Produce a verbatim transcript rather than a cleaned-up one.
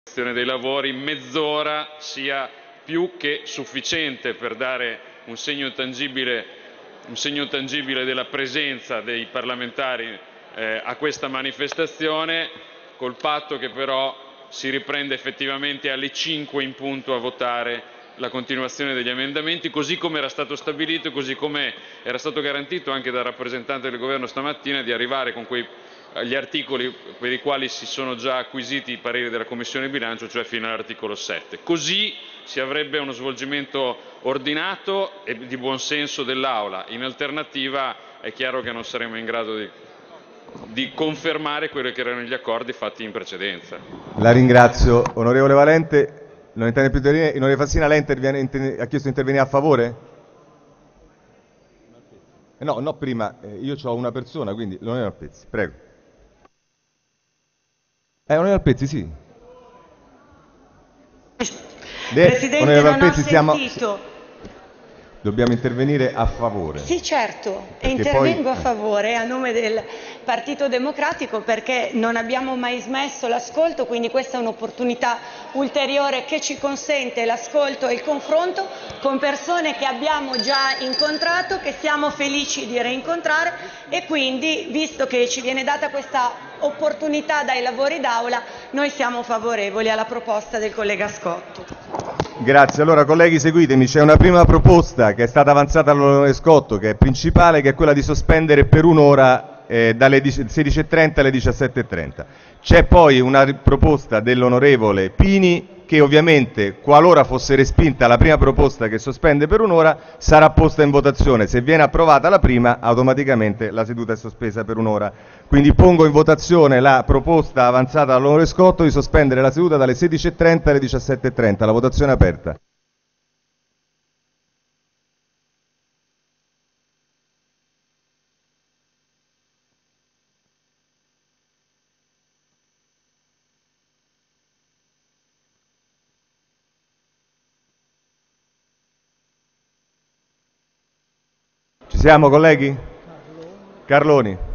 dei lavori, mezz'ora sia più che sufficiente per dare un segno tangibile, un segno tangibile della presenza dei parlamentari eh, a questa manifestazione, col patto che però si riprende effettivamente alle cinque in punto a votare la continuazione degli emendamenti, così come era stato stabilito e così come era stato garantito anche dal rappresentante del governo stamattina, di arrivare con quei gli articoli per i quali si sono già acquisiti i pareri della Commissione bilancio, cioè fino all'articolo sette. Così si avrebbe uno svolgimento ordinato e di buon senso dell'Aula. In alternativa è chiaro che non saremo in grado di, di confermare quelli che erano gli accordi fatti in precedenza. La ringrazio. Onorevole Valente, non intende più intervenire. Onorevole Fassina, lei interviene, inter... ha chiesto di intervenire a favore? No, no, prima, eh, io ho una persona, quindi l'onorevole Malpezzi, prego. Eh, onorevole Malpezzi, sì. Presidente, onorevole non ho Malpezzi, siamo... sentito. Dobbiamo intervenire a favore. Sì, certo, e Perché intervengo poi... a favore a nome del Partito Democratico perché non abbiamo mai smesso l'ascolto, quindi questa è un'opportunità ulteriore che ci consente l'ascolto e il confronto con persone che abbiamo già incontrato, che siamo felici di reincontrare e quindi, visto che ci viene data questa opportunità dai lavori d'Aula, noi siamo favorevoli alla proposta del collega Scotto. Grazie, allora colleghi seguitemi, c'è una prima proposta che è stata avanzata dall'onorevole Scotto, che è principale, che è quella di sospendere per un'ora eh, dalle sedici e trenta alle diciassette e trenta. C'è poi una proposta dell'onorevole Pini che ovviamente, qualora fosse respinta la prima proposta che sospende per un'ora, sarà posta in votazione. Se viene approvata la prima, automaticamente la seduta è sospesa per un'ora. Quindi pongo in votazione la proposta avanzata dall'onorevole Scotto di sospendere la seduta dalle sedici e trenta alle diciassette e trenta. La votazione è aperta. Ci siamo, colleghi? Carloni.